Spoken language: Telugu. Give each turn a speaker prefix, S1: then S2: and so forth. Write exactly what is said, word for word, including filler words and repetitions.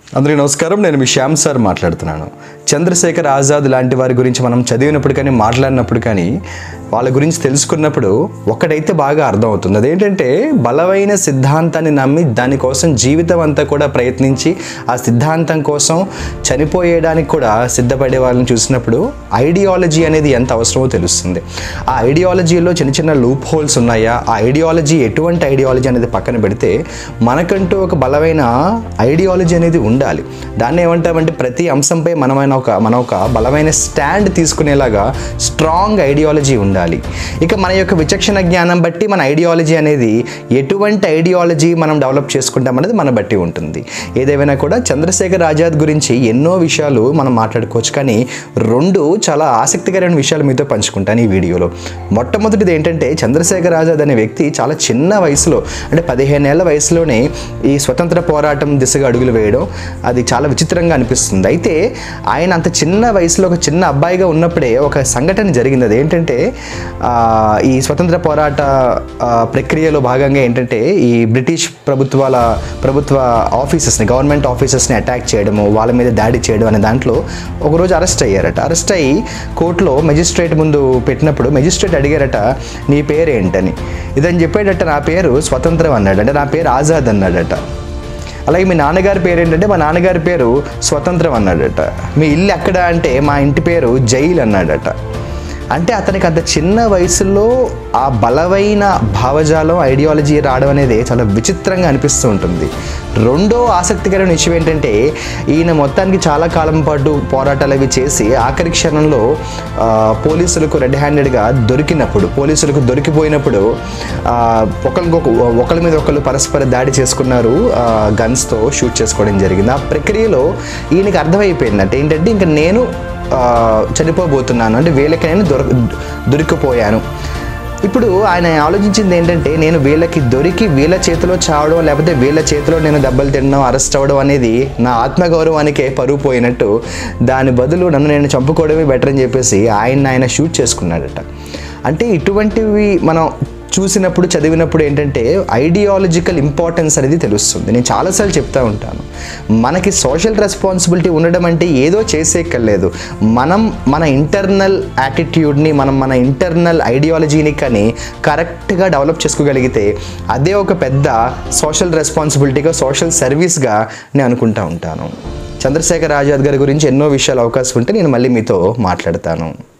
S1: అందరికీ నమస్కారం. నేను మీ శ్యామ్ సార్ మాట్లాడుతున్నాను. చంద్రశేఖర్ ఆజాద్ లాంటి వారి గురించి మనం చదివినప్పుడు కానీ మాట్లాడినప్పుడు కానీ వాళ్ళ గురించి తెలుసుకున్నప్పుడు ఒక్కడైతే బాగా అర్థమవుతుంది. అదేంటంటే బలమైన సిద్ధాంతాన్ని నమ్మి దానికోసం జీవితం అంతా కూడా ప్రయత్నించి ఆ సిద్ధాంతం కోసం చనిపోయేయడానికి కూడా సిద్ధపడే వాళ్ళని చూసినప్పుడు ఐడియాలజీ అనేది ఎంత అవసరమో తెలుస్తుంది. ఆ ఐడియాలజీలో చిన్న చిన్న లూప్ హోల్స్ ఉన్నాయా, ఆ ఐడియాలజీ ఎటువంటి ఐడియాలజీ అనేది పక్కన పెడితే మనకంటూ ఒక బలమైన ఐడియాలజీ అనేది ఉండాలి. దాన్ని ఏమంటామంటే ప్రతి అంశంపై మనమైన ఒక మన ఒక బలమైన స్టాండ్ తీసుకునేలాగా స్ట్రాంగ్ ఐడియాలజీ ఉండాలి. ఇక మన యొక్క విచక్షణ జ్ఞానం బట్టి మన ఐడియాలజీ అనేది ఎటువంటి ఐడియాలజీ మనం డెవలప్ చేసుకుంటాం అనేది మన బట్టి ఉంటుంది. ఏదేమైనా కూడా చంద్రశేఖర్ ఆజాద్ గురించి ఎన్నో విషయాలు మనం మాట్లాడుకోవచ్చు, కానీ రెండు చాలా ఆసక్తికరమైన విషయాలు మీతో పంచుకుంటాను ఈ వీడియోలో. మొట్టమొదటిది ఏంటంటే చంద్రశేఖర్ ఆజాద్ అనే వ్యక్తి చాలా చిన్న వయసులో, అంటే పదిహేను ఏళ్ల వయసులోనే ఈ స్వతంత్ర పోరాటం దిశగా అడుగులు వేయడం అది చాలా విచిత్రంగా అనిపిస్తుంది. అయితే ఆయన అంత చిన్న వయసులో ఒక చిన్న అబ్బాయిగా ఉన్నప్పుడే ఒక సంఘటన జరిగింది. అది ఏంటంటే ఈ స్వతంత్ర పోరాట ప్రక్రియలో భాగంగా ఏంటంటే ఈ బ్రిటిష్ ప్రభుత్వాల ప్రభుత్వ ఆఫీసెస్ని గవర్నమెంట్ ఆఫీసెస్ని అటాక్ చేయడము, వాళ్ళ మీద దాడి చేయడం అనే దాంట్లో ఒకరోజు అరెస్ట్ అయ్యారట. అరెస్ట్ అయ్యి కోర్టులో మెజిస్ట్రేట్ ముందు పెట్టినప్పుడు మెజిస్ట్రేట్ అడిగారట, నీ పేరు ఏంటని. ఇదని చెప్పేటట్ట నా పేరు స్వతంత్రం అన్నాడు, అంటే నా పేరు ఆజాద్ అన్నాడట. అలాగే మీ నాన్నగారి పేరు ఏంటంటే మా నాన్నగారి పేరు స్వతంత్రం అన్నాడట. మీ ఇల్లు ఎక్కడ అంటే మా ఇంటి పేరు జైలు అన్నాడట. అంటే అతనికి అంత చిన్న వయసులో ఆ బలమైన భావజాలం ఐడియాలజీ రావడం అనేది చాలా విచిత్రంగా అనిపిస్తూ ఉంటుంది. రెండో ఆసక్తికరమైన విషయం ఏంటంటే ఈయన మొత్తానికి చాలా కాలం పాటు పోరాటాలు అవి చేసి ఆఖరి క్షణంలో పోలీసులకు రెడ్ హ్యాండెడ్గా దొరికినప్పుడు పోలీసులకు దొరికిపోయినప్పుడు ఒకరికొక ఒకరి మీద ఒకరు పరస్పర దాడి చేసుకున్నారు, గన్స్తో షూట్ చేసుకోవడం జరిగింది. ఆ ప్రక్రియలో ఈయనకి అర్థమైపోయింది అంటే ఏంటంటే ఇంకా నేను చనిపోబోతున్నాను, అంటే వీళ్ళకి నేను దొర దొరికిపోయాను. ఇప్పుడు ఆయన ఆలోచించింది ఏంటంటే నేను వీళ్ళకి దొరికి వీళ్ళ చేతిలో చావడం లేకపోతే వీళ్ళ చేతిలో నేను దెబ్బలు తినడం అరెస్ట్ అవ్వడం అనేది నా ఆత్మగౌరవానికే పరువు పోయినట్టు, దాని బదులు నన్ను నేను చంపుకోవడమే బెటర్ అని చెప్పేసి ఆయన ఆయన షూట్ చేసుకున్నాడట. అంటే ఇటువంటివి మనం చూసినప్పుడు చదివినప్పుడు ఏంటంటే ఐడియాలజికల్ ఇంపార్టెన్స్ అనేది తెలుస్తుంది. నేను చాలాసార్లు చెప్తూ ఉంటాను, మనకి సోషల్ రెస్పాన్సిబిలిటీ ఉండడం అంటే ఏదో చేసేయక్కర్లేదు. మనం మన ఇంటర్నల్ యాటిట్యూడ్ని మనం మన ఇంటర్నల్ ఐడియాలజీని కానీ కరెక్ట్గా డెవలప్ చేసుకోగలిగితే అదే ఒక పెద్ద సోషల్ రెస్పాన్సిబిలిటీగా సోషల్ సర్వీస్గా నేను అనుకుంటూ ఉంటాను. చంద్రశేఖర్ ఆజాద్ గారి గురించి ఎన్నో విషయాలు అవకాశం ఉంటే నేను మళ్ళీ మీతో మాట్లాడతాను.